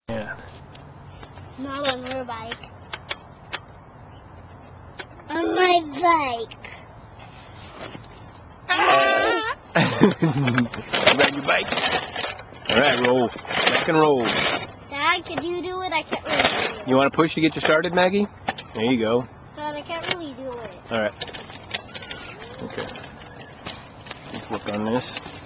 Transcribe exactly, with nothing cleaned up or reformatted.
Yeah. Not on her bike. On my bike. Ride your bike. Alright, roll. Back and roll. Dad, can you do it? I can't really do it. You want to push to get you started, Maggie? There you go. Dad, I can't really do it. Alright. Okay. Let's work on this.